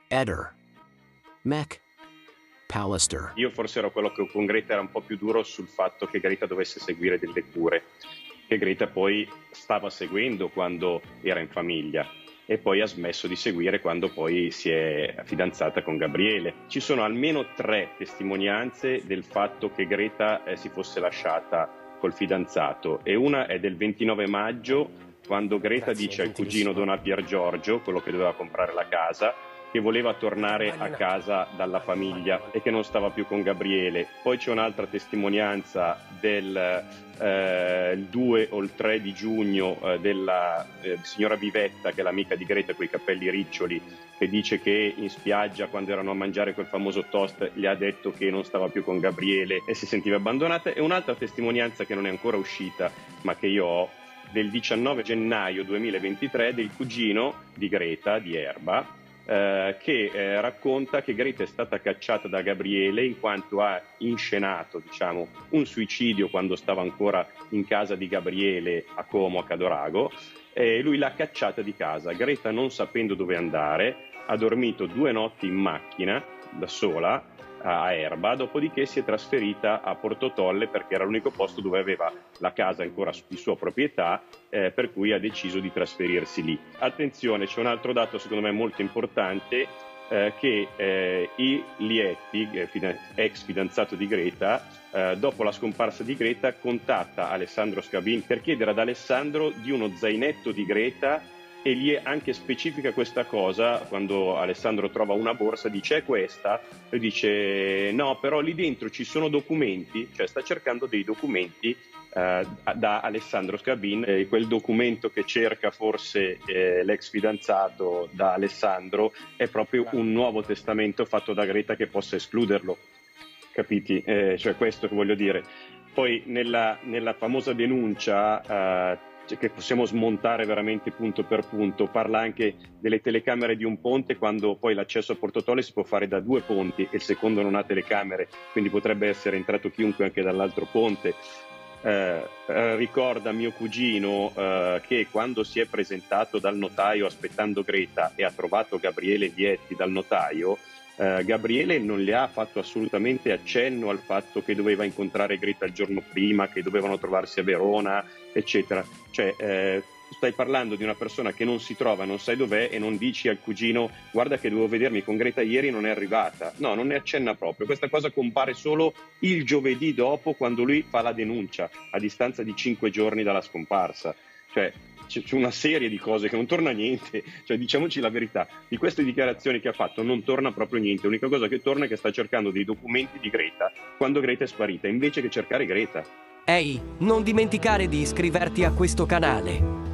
Eder, Mac, Pallister. Io forse ero quello che con Greta era un po' più duro sul fatto che Greta dovesse seguire delle cure, che Greta poi stava seguendo quando era in famiglia e poi ha smesso di seguire quando poi si è fidanzata con Gabriele. Ci sono almeno 3 testimonianze del fatto che Greta si fosse lasciata col fidanzato, e una è del 29 maggio, quando Greta dice al cugino Don Pier Giorgio, quello che doveva comprare la casa, che voleva tornare a casa dalla famiglia e che non stava più con Gabriele. Poi c'è un'altra testimonianza del 2 o il 3 di giugno della signora Vivetta, che è l'amica di Greta con i capelli riccioli, che dice che in spiaggia, quando erano a mangiare quel famoso toast, gli ha detto che non stava più con Gabriele e si sentiva abbandonata. E un'altra testimonianza che non è ancora uscita, ma che io ho, del 19 gennaio 2023, del cugino di Greta, di Erba, che racconta che Greta è stata cacciata da Gabriele in quanto ha inscenato, diciamo, un suicidio quando stava ancora in casa di Gabriele a Como, a Cadorago, e lui l'ha cacciata di casa. Greta, non sapendo dove andare, ha dormito 2 notti in macchina da sola a Erba, dopodiché si è trasferita a Portotolle perché era l'unico posto dove aveva la casa ancora di sua proprietà, per cui ha deciso di trasferirsi lì. Attenzione, c'è un altro dato secondo me molto importante, che I Lietti, ex fidanzato di Greta, dopo la scomparsa di Greta contatta Alessandro Scabin per chiedere ad Alessandro di uno zainetto di Greta, e gli anche specifica questa cosa. Quando Alessandro trova una borsa dice: è questa? E dice no, però lì dentro ci sono documenti, cioè sta cercando dei documenti da Alessandro Scabin. Quel documento che cerca forse l'ex fidanzato da Alessandro è proprio un nuovo testamento fatto da Greta che possa escluderlo, capiti? Cioè questo che voglio dire. Poi nella famosa denuncia che possiamo smontare veramente punto per punto, parla anche delle telecamere di un ponte, quando poi l'accesso a Portotolle si può fare da 2 ponti e il secondo non ha telecamere, quindi potrebbe essere entrato chiunque anche dall'altro ponte. Ricorda mio cugino che quando si è presentato dal notaio aspettando Greta e ha trovato Gabriele Vietti dal notaio, Gabriele non le ha fatto assolutamente accenno al fatto che doveva incontrare Greta il giorno prima, che dovevano trovarsi a Verona, eccetera. Cioè, stai parlando di una persona che non si trova, non sai dov'è, e non dici al cugino: guarda che dovevo vedermi con Greta ieri, non è arrivata. No, non ne accenna proprio. Questa cosa compare solo il giovedì dopo, quando lui fa la denuncia, a distanza di 5 giorni dalla scomparsa. Cioè, c'è una serie di cose che non torna niente, cioè diciamoci la verità, di queste dichiarazioni che ha fatto non torna proprio niente. L'unica cosa che torna è che sta cercando dei documenti di Greta quando Greta è sparita, invece che cercare Greta. Ehi, non dimenticare di iscriverti a questo canale.